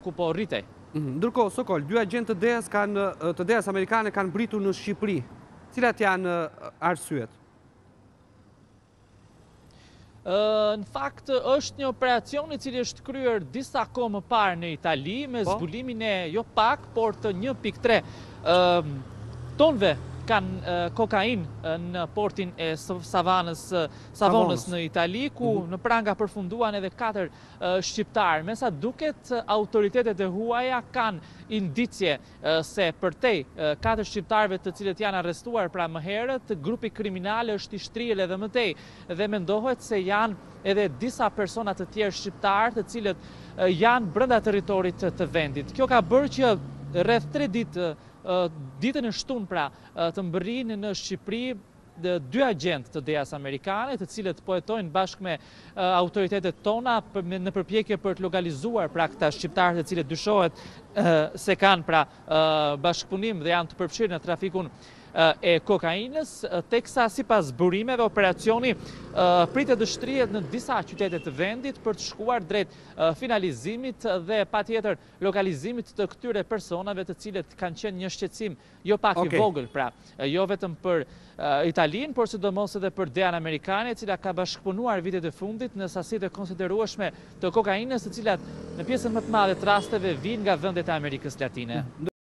ku po rritej. Ndërkohë, Sokol, dy agentë të DS amerikane kanë britur në Shqipëri. Cilat janë arsyet? Në fakt, është një operacion i cili është kryer disa kohë më parë në Itali me zbulimin e jo pak, por të 1.3 tonëve kanë kokain në portin e Savonës në Itali, ku në pranga përfunduan edhe 4 shqiptarë. Me sa duket, autoritetet e huaja kanë indicje se përtej 4 shqiptarëve të cilët janë arrestuar pra më herët, grupi kriminal është i shtriel edhe më tej dhe mendohet se janë edhe disa persona të tjerë shqiptarë të cilët janë brenda territorit të vendit. Kjo ka bërë që rreth 3 ditë ditën e shtunë pra të mbërrinë në Shqipëri 2 agentë të DS amerikane, të cilët po jetojnë bashkë me autoritetet tona në përpjekje për të lokalizuar pra këta shqiptarë të cilët dyshohet se kanë pra bashkëpunim dhe janë të përfshirë në trafikun e kokainës, teksa sipas burimeve operacioni pritet të shtrihet në disa qytete të vendit për të shkuar drejt finalizimit dhe patjetër lokalizimit të këtyre personave të cilët kanë qenë një shqetësim jo pak i vogël, pra jo vetëm për Italinë, por sidomos edhe për DEA amerikane, e cila ka bashkëpunuar vitet e fundit në sasitë e konsiderueshme të kokainës, të cilat në pjesën më të madhe të rasteve vijnë nga vendet e Amerikës Latine.